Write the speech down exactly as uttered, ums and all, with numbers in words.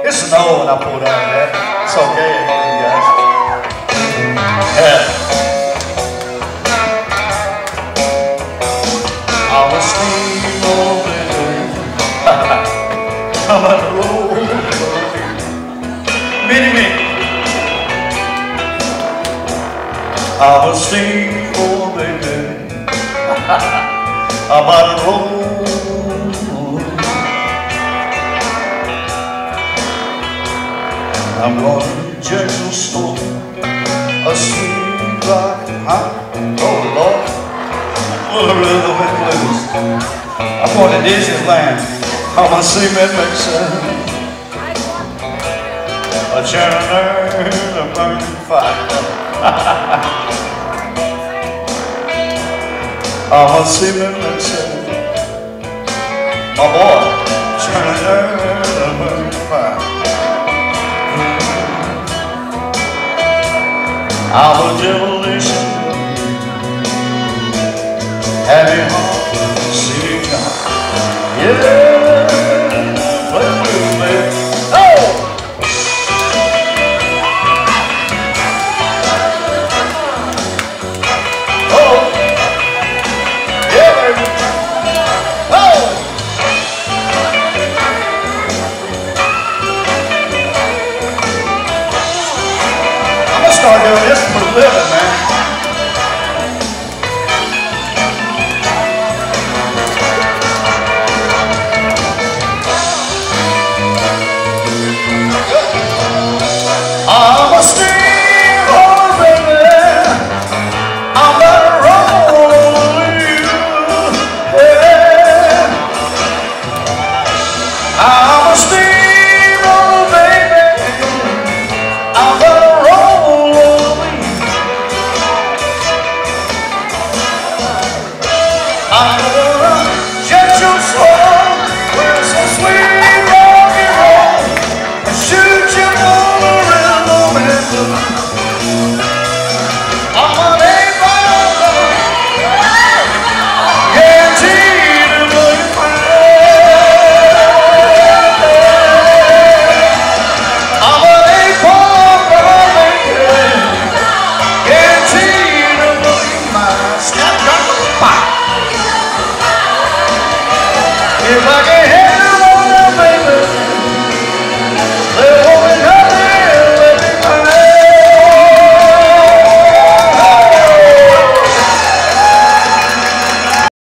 It's snow when I pulled out of that. It's okay, you guys. Yeah. I'm a steamroller, I'm on the road, mini me. I'm a steamroller, baby. I'm on the road. I'm going to Jackson store, a sweet rock hot. Oh Lord, full of rhythm and blues. I'm going to Disneyland. I'm gonna see Mad Mixer, a janitor, a burning fire. I'm gonna see Mad Mixer, my boy, janitor, a burning fire. I'm a demolition, happy home, city guy. Yeah, play the blues, baby. Oh! Oh! Yeah, baby. Oh! I'm gonna start doing this for a living, man. I'm a steamroller, baby. I'm gonna roll over you. Yeah. I'm a steamroller, baby. I'm gonna roll over you. I'm gonna jet your soul with some sweet rock and roll and shoot you all around the window. I'm an eight-ball, guaranteed to blow your mind. I'm an eight-ball, guaranteed to blow your mind. Snap, drop, pop. If I can